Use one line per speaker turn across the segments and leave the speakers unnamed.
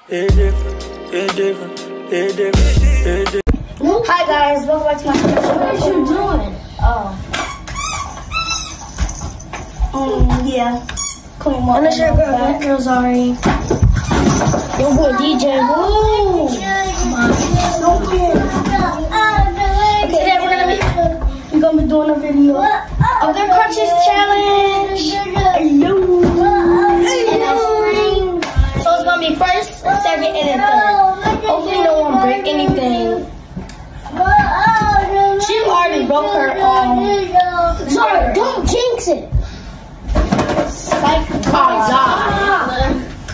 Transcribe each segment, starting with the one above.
Hi guys, welcome back to my channel. What are you doing? Yeah. Clean my I'm sure that girl's already. Yo, boy, DJ. Woo! Okay, then we're gonna be doing a video of the Crutches challenge. Hello. So it's gonna be first, second, and then third. Hopefully no one break anything. She already broke her Sorry, don't jinx it. Psych. Oh God.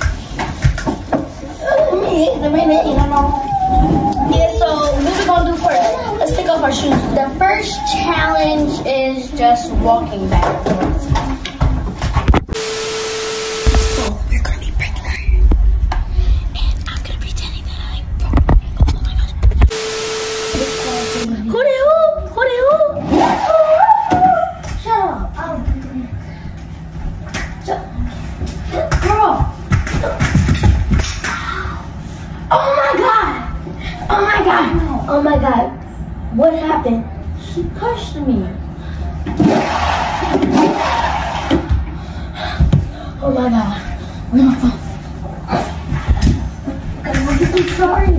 Yeah, so what we gonna do first? Let's take off our shoes. The first challenge is just walking backwards. So we're gonna be breaking her, and I'm gonna be pretending that I broke her ankle. Oh my gosh! Who? Shut up! Girl! Oh my god! Oh my god! Oh my god! What happened? She pushed me. Oh my god! Where's my phone? I'm sorry.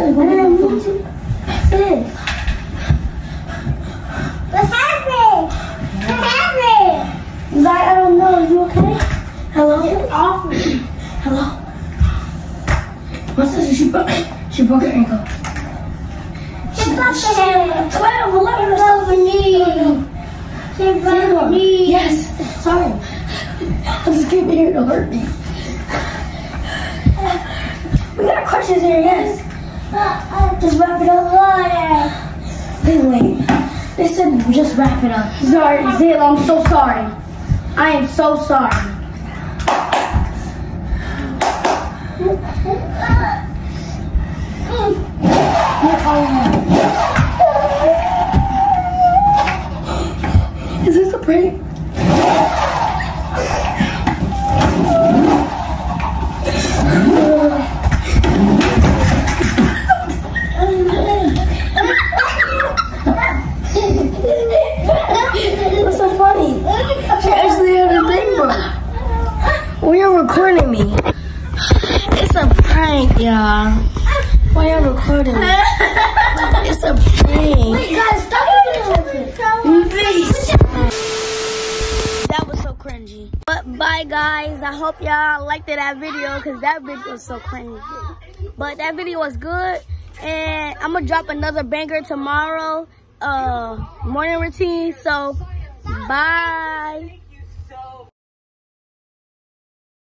What's happening? What's happening? I don't know. You okay? Hello? Get off me. Hello? My sister, she broke her ankle. She broke her ankle. 12, 11 or something. She broke her knee. Yes. Sorry. I just came here to hurt me. We got crutches here, yes. Just wrap it up. Wait. They said just wrap it up. Sorry, Zayla, I'm so sorry. I am so sorry. Is this a prank? What's so funny? She actually had a thing, bro. Why are you recording me? It's a prank, y'all. Why are you recording me? It's a prank. Wait, guys, stop it. That was so cringy. But bye, guys. I hope y'all liked that video because that video was so cringy. But that video was good. And I'm going to drop another banger tomorrow. Morning routine. So, bye.